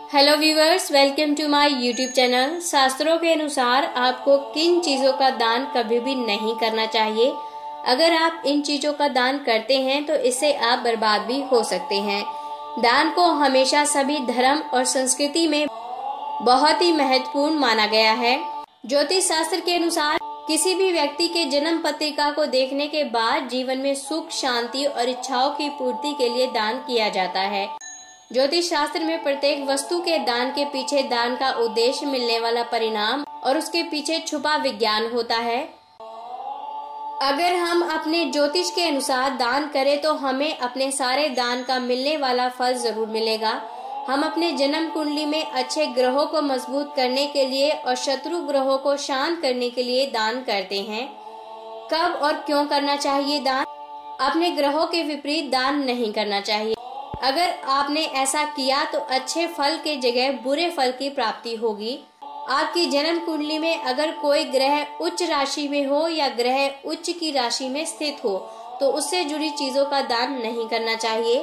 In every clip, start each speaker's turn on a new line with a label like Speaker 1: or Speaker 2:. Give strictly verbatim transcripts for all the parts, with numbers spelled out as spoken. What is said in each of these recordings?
Speaker 1: Hello viewers, welcome to my YouTube channel. शास्त्रों के अनुसार आपको किन चीजों का दान कभी भी नहीं करना चाहिए। अगर आप इन चीजों का दान करते हैं तो इससे आप बर्बाद भी हो सकते हैं। दान को हमेशा सभी धर्म और संस्कृति में बहुत ही महत्वपूर्ण माना गया है। ज्योतिष शास्त्र के अनुसार किसी भी व्यक्ति के जन्म पत्रिका को देखने के बाद जीवन में सुख, शांति और इच्छाओं की पूर्ति के लिए दान किया जाता है। ज्योतिष शास्त्र में प्रत्येक वस्तु के दान के पीछे दान का उद्देश्य, मिलने वाला परिणाम और उसके पीछे छुपा विज्ञान होता है। अगर हम अपने ज्योतिष के अनुसार दान करें तो हमें अपने सारे दान का मिलने वाला फल जरूर मिलेगा। हम अपने जन्म कुंडली में अच्छे ग्रहों को मजबूत करने के लिए और शत्रु ग्रहों को शांत करने के लिए दान करते हैं। कब और क्यों करना चाहिए दान? अपने ग्रहों के विपरीत दान नहीं करना चाहिए। अगर आपने ऐसा किया तो अच्छे फल के जगह बुरे फल की प्राप्ति होगी। आपकी जन्म कुंडली में अगर कोई ग्रह उच्च राशि में हो या ग्रह उच्च की राशि में स्थित हो तो उससे जुड़ी चीजों का दान नहीं करना चाहिए।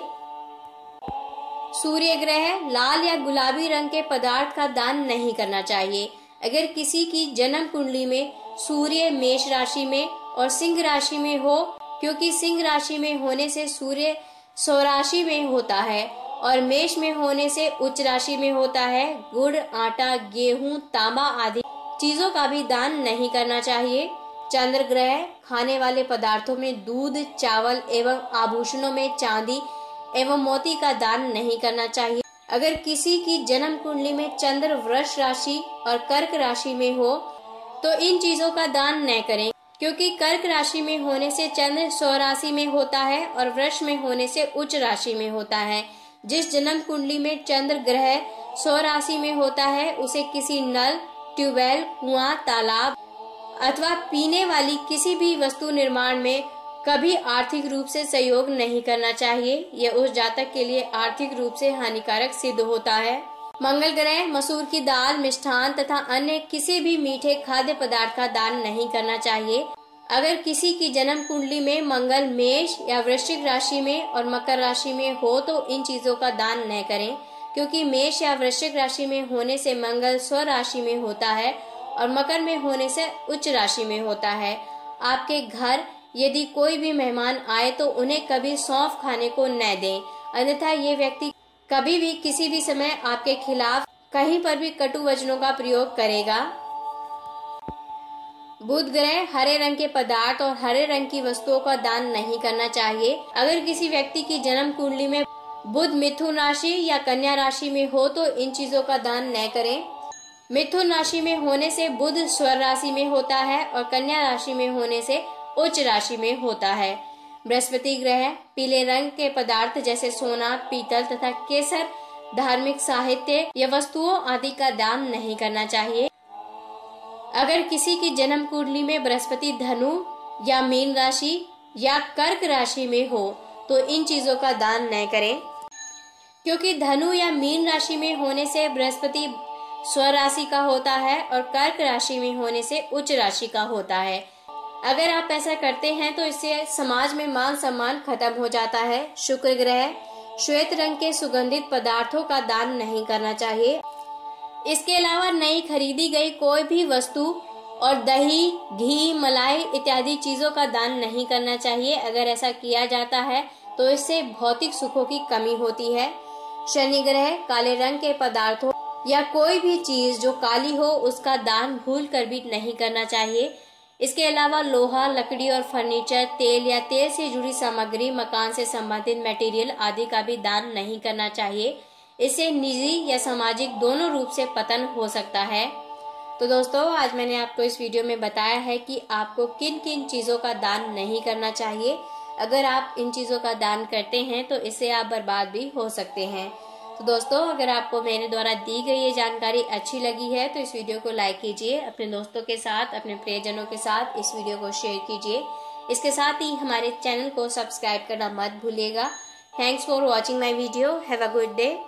Speaker 1: सूर्य ग्रह, लाल या गुलाबी रंग के पदार्थ का दान नहीं करना चाहिए। अगर किसी की जन्म कुंडली में सूर्य मेष राशि में और सिंह राशि में हो, क्योंकि सिंह राशि में होने से सूर्य स्वराशि में होता है और मेष में होने से उच्च राशि में होता है, गुड़, आटा, गेहूं, तांबा आदि चीजों का भी दान नहीं करना चाहिए। चंद्र ग्रह, खाने वाले पदार्थों में दूध, चावल एवं आभूषणों में चांदी एवं मोती का दान नहीं करना चाहिए। अगर किसी की जन्म कुंडली में चंद्र वृष राशि और कर्क राशि में हो तो इन चीजों का दान न करें, क्योंकि कर्क राशि में होने से चंद्र स्वराशि में होता है और वृष में होने से उच्च राशि में होता है। जिस जन्म कुंडली में चंद्र ग्रह स्वराशि में होता है उसे किसी नल, ट्यूबवेल, कुआं, तालाब अथवा पीने वाली किसी भी वस्तु निर्माण में कभी आर्थिक रूप से सहयोग नहीं करना चाहिए। यह उस जातक के लिए आर्थिक रूप से हानिकारक सिद्ध होता है। मंगल ग्रह, मसूर की दाल, मिष्ठान तथा अन्य किसी भी मीठे खाद्य पदार्थ का दान नहीं करना चाहिए। अगर किसी की जन्म कुंडली में मंगल मेष या वृश्चिक राशि में और मकर राशि में हो तो इन चीजों का दान न करें, क्योंकि मेष या वृश्चिक राशि में होने से मंगल स्व राशि में होता है और मकर में होने से उच्च राशि में होता है। आपके घर यदि कोई भी मेहमान आए तो उन्हें कभी सौंफ खाने को न दें, अन्यथा ये व्यक्ति कभी भी किसी भी समय आपके खिलाफ कहीं पर भी कटु वचनों का प्रयोग करेगा। बुध ग्रह, हरे रंग के पदार्थ और हरे रंग की वस्तुओं का दान नहीं करना चाहिए। अगर किसी व्यक्ति की जन्म कुंडली में बुध मिथुन राशि या कन्या राशि में हो तो इन चीजों का दान न करें। मिथुन राशि में होने से बुध स्वर राशि में होता है और कन्या राशि में होने से उच्च राशि में होता है। बृहस्पति ग्रह, पीले रंग के पदार्थ जैसे सोना, पीतल तथा केसर, धार्मिक साहित्य या वस्तुओं आदि का दान नहीं करना चाहिए। अगर किसी की जन्म कुंडली में बृहस्पति धनु या मीन राशि या कर्क राशि में हो तो इन चीजों का दान न करें, क्योंकि धनु या मीन राशि में होने से बृहस्पति स्व राशि का होता है और कर्क राशि में होने से उच्च राशि का होता है। अगर आप ऐसा करते हैं तो इससे समाज में मान सम्मान खत्म हो जाता है। शुक्र ग्रह, श्वेत रंग के सुगंधित पदार्थों का दान नहीं करना चाहिए। इसके अलावा नई खरीदी गई कोई भी वस्तु और दही, घी, मलाई इत्यादि चीजों का दान नहीं करना चाहिए। अगर ऐसा किया जाता है तो इससे भौतिक सुखों की कमी होती है। शनि ग्रह, काले रंग के पदार्थों या कोई भी चीज जो काली हो उसका दान भूल कर भी नहीं करना चाहिए। इसके अलावा लोहा, लकड़ी और फर्नीचर, तेल या तेल से जुड़ी सामग्री, मकान से संबंधित मटेरियल आदि का भी दान नहीं करना चाहिए। इससे निजी या सामाजिक दोनों रूप से पतन हो सकता है। तो दोस्तों, आज मैंने आपको इस वीडियो में बताया है कि आपको किन किन चीजों का दान नहीं करना चाहिए। अगर आप इन चीजों का दान करते हैं तो इससे आप बर्बाद भी हो सकते हैं। तो दोस्तों, अगर आपको मेरे द्वारा दी गई ये जानकारी अच्छी लगी है तो इस वीडियो को लाइक कीजिए, अपने दोस्तों के साथ, अपने प्रियजनों के साथ इस वीडियो को शेयर कीजिए। इसके साथ ही हमारे चैनल को सब्सक्राइब करना मत भूलिएगा। Thanks for watching my video. Have a good day.